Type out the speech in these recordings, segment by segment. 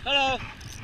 Hello.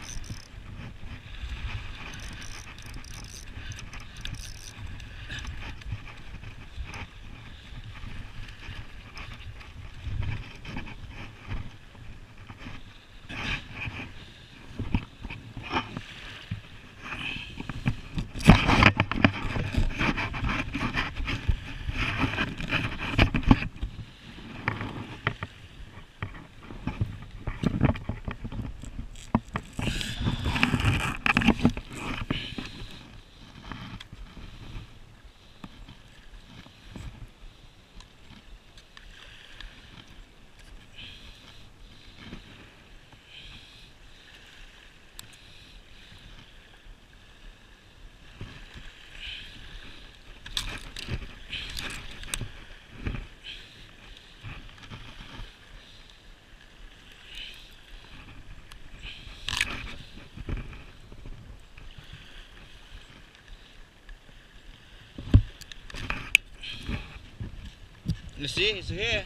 You see, it's here.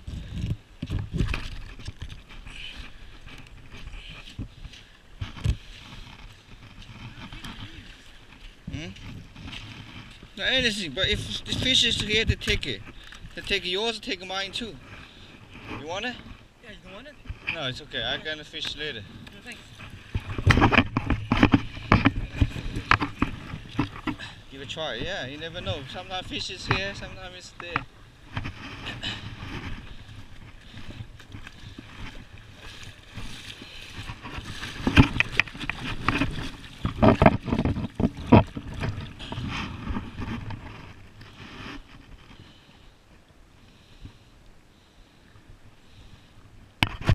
No, anything, but if the fish is here, they take it. They take yours, they take mine too. You want it? Yeah, you don't want it? No, it's okay. I got the fish later. No, thanks. Give it a try. Yeah, you never know. Sometimes fish is here, sometimes it's there.